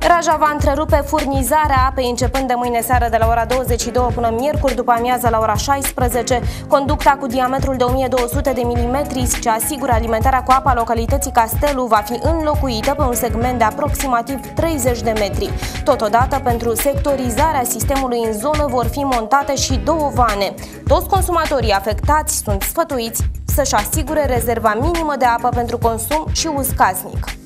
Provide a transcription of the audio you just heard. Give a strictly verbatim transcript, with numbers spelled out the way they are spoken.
Raja va întrerupe furnizarea apei începând de mâine seară de la ora douăzeci și două până miercuri după amiază la ora șaisprezece. Conducta cu diametrul de o mie două sute de milimetri ce asigură alimentarea cu apa a localității Castelu va fi înlocuită pe un segment de aproximativ treizeci de metri. Totodată, pentru sectorizarea sistemului în zonă vor fi montate și două vane. Toți consumatorii afectați sunt sfătuiți să-și asigure rezerva minimă de apă pentru consum și uz casnic.